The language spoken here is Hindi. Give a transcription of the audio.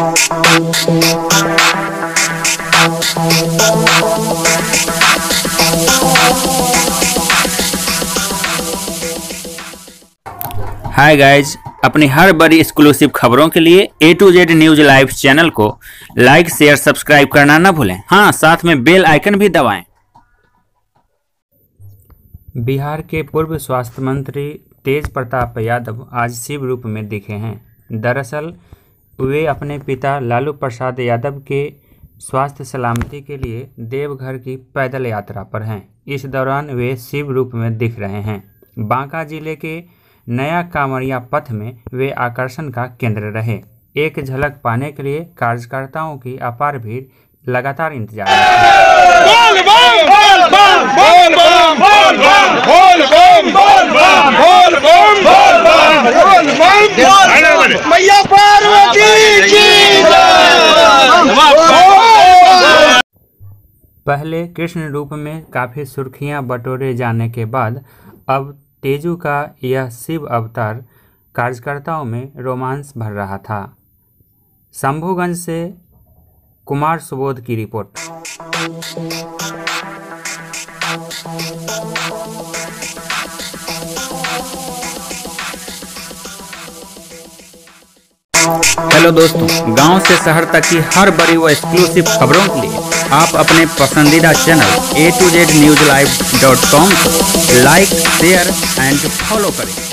हाय गाइज, अपनी हर बड़ी एक्सक्लूसिव खबरों के लिए A to Z news live channel को लाइक शेयर सब्सक्राइब करना ना भूलें। हाँ, साथ में बेल आइकन भी दबाएं। बिहार के पूर्व स्वास्थ्य मंत्री तेज प्रताप यादव आज शिव रूप में दिखे हैं। दरअसल वे अपने पिता लालू प्रसाद यादव के स्वास्थ्य सलामती के लिए देवघर की पैदल यात्रा पर हैं। इस दौरान वे शिव रूप में दिख रहे हैं। बांका जिले के नया कांवरिया पथ में वे आकर्षण का केंद्र रहे। एक झलक पाने के लिए कार्यकर्ताओं की अपार भीड़ लगातार इंतजार पहले कृष्ण रूप में काफ़ी सुर्खियां बटोरे जाने के बाद अब तेजू का यह शिव अवतार कार्यकर्ताओं में रोमांस भर रहा था। शंभूगंज से कुमार सुबोध की रिपोर्ट। हेलो दोस्तों, गांव से शहर तक की हर बड़ी व एक्सक्लूसिव खबरों के लिए आप अपने पसंदीदा channel A to Z newslive.com को लाइक, शेयर एंड फॉलो करें।